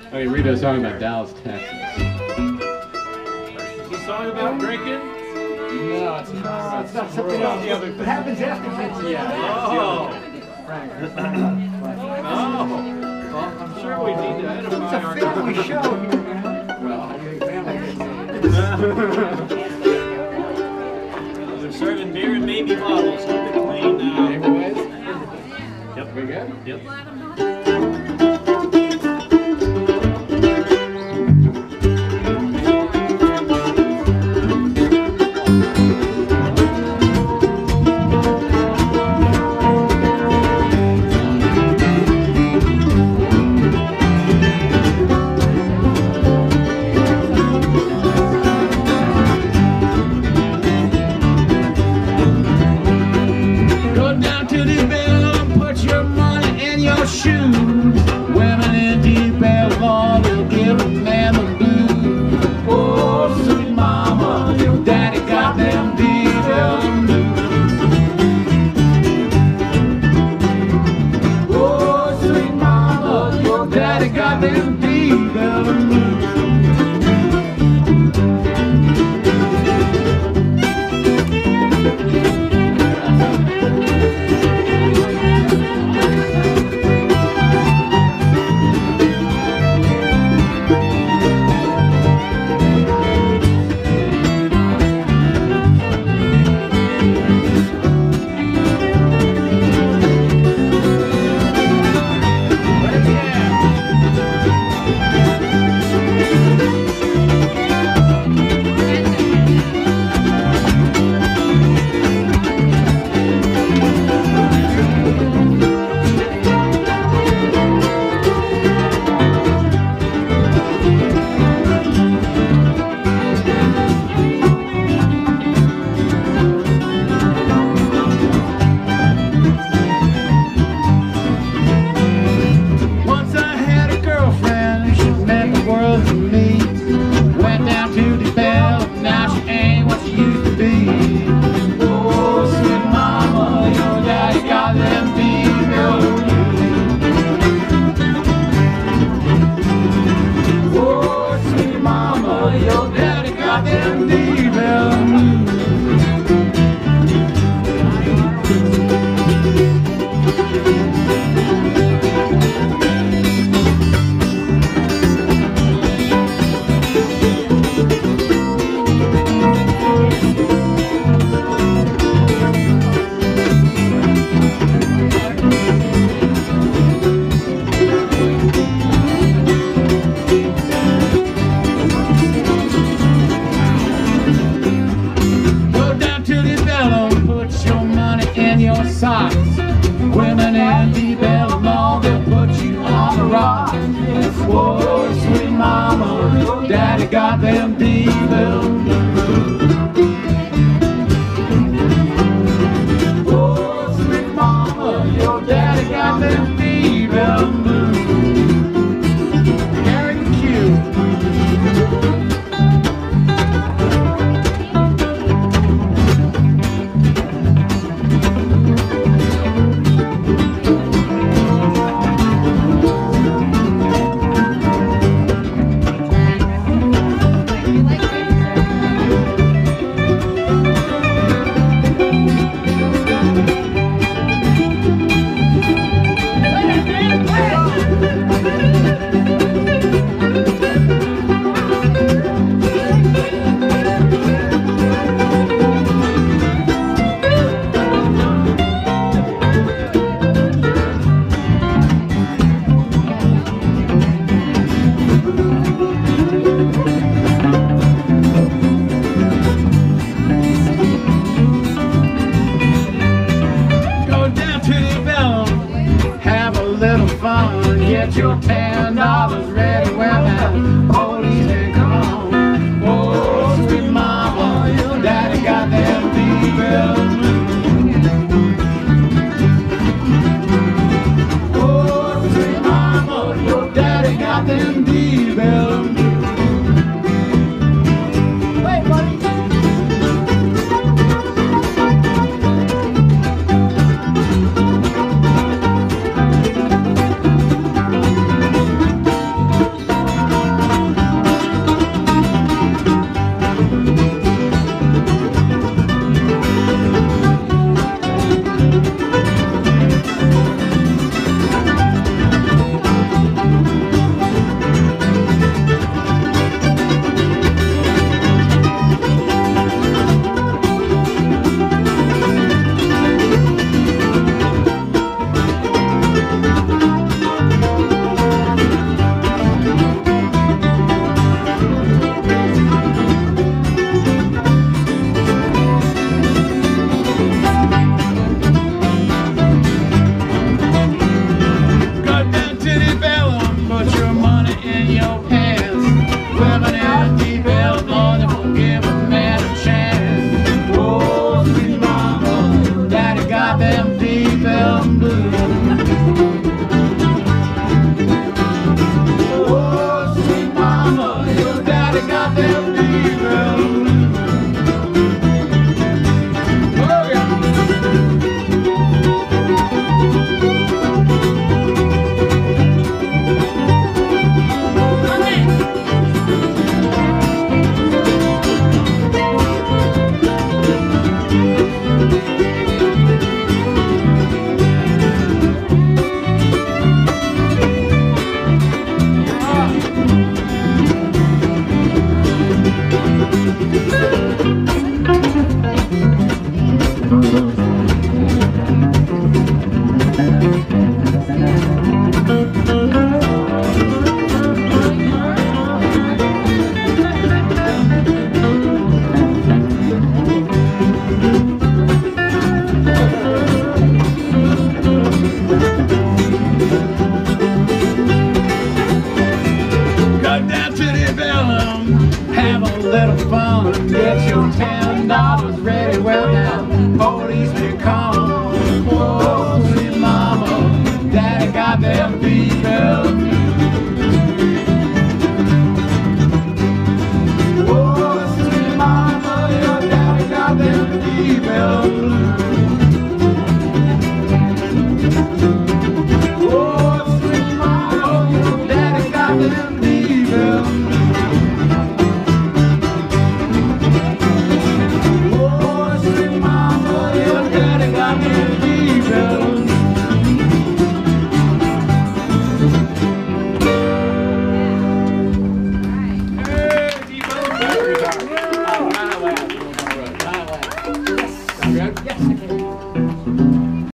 Okay, read a song about Dallas, Texas. Is a song about drinking? No, it's not. It's not something else. It happens after Vincent. Oh. Frank. Oh. Well, I'm sure we need to It's edify a our family show here, man. Well, They're serving beer in baby bottles. Keep it clean now. neighborhood? Yep. We good? Yep. Go down to the bell and put your money in your shoes. Women in deep alcohol, they'll give a man the blues. Oh, sweet mama, your daddy got them deep blues. Oh, sweet mama, your daddy got them deep blues. Once I had a girlfriend, she meant the world to me. Went down to the bell, now she ain't what she used to be. Oh, sweet mama, your daddy got them deep blues. Oh, sweet mama, your daddy got them deep blues. Go down to the bell and put your money in your socks. Women in the bell mall, they'll put you on the rocks. Whoa, sweet mama, daddy got them deep blues. Whoa, sweet mama, your daddy got them deep blues. Gary Q. Go down to the bell, have a little fun, get your $10 ready when that policeman come. Oh, sweet mama, your daddy got them deep blues. Oh, sweet mama, your daddy got them deep blues. Wait, buddy. them blues.